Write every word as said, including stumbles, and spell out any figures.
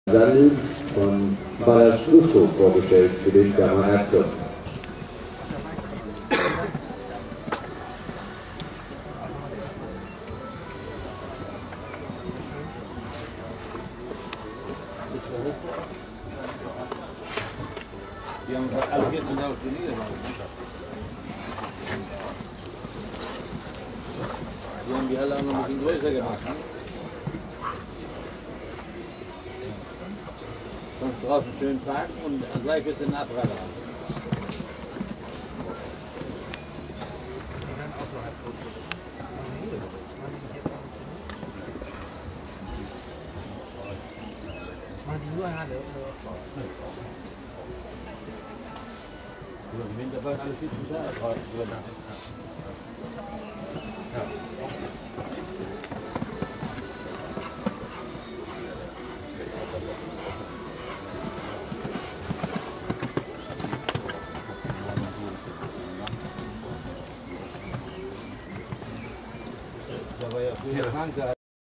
Sandl von Balaschuschow vorgestellt für den Kamerad Club. Die haben alle vierzehntausend Turniere gemacht. Die haben die alle auch noch ein bisschen größer gemacht. Sonst draußen schön parken und gleich bis in den Abrat haben. Im Winterfall alles viel zu schade draußen drin. Ja. Da war ja früher krank.